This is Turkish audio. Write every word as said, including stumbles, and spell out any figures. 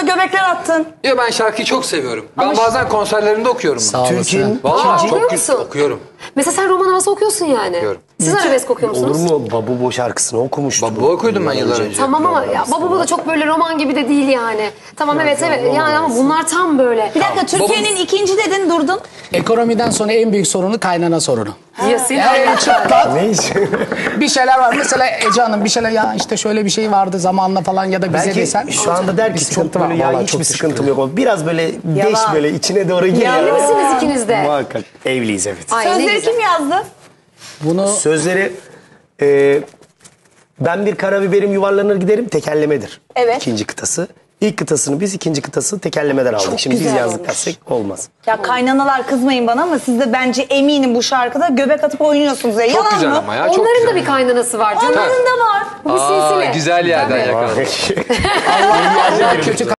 göbekler attın. Ya ben şarkıyı çok seviyorum. Ben Ama bazen konserlerinde okuyorum bunu. Türkiye'nin Vallahi ikinci... çok Okuyor güzel musun? okuyorum. Mesela sen roman havası okuyorsun yani. Okuyorum. Siz arabesk okuyor musunuz? Olur mu? Babubo şarkısını okumuştum. Babu okudum ben yıllar önce. Tamam ama ya, Babubo da çok böyle roman gibi de değil yani. Tamam evet evet yani ama bunlar tam böyle. Bir dakika Türkiye'nin ikinci dedin durdun. Ekonomiden sonra en büyük sorunu kaynana sorunu. Yasin. En çıplak Ne iş? bir şeyler var. Mesela Ece Hanım bir şeyler ya işte şöyle bir şey vardı zamanla falan ya da bize Belki desen. şu anda der bir ki çok sıkıntı böyle var. ya Vallahi hiçbir çok sıkıntım yok. Biraz böyle geç Yalan. böyle içine doğru giriyor. Evli misiniz ikiniz de? Muhakkak. Evliyiz evet. Ay, ne Sözleri güzel. kim yazdı? Bunu Sözleri e, ben bir karabiberim yuvarlanır giderim tekerlemedir. Evet. İkinci kıtası. İlk kıtasını biz ikinci kıtasını tekerlemeden aldık. Şimdi biz güzel yazdık olmuş. dersek olmaz. Ya kaynanalar kızmayın bana ama siz de bence eminim bu şarkıda göbek atıp oynuyorsunuz. Ya. Çok Yalan güzel mı? ama ya. Çok Onların güzel. da bir kaynanası var canım. Onların da var. Bu bir Aa, silsile. güzel yerden Tabii. yakaladım. Allah, Allah kötü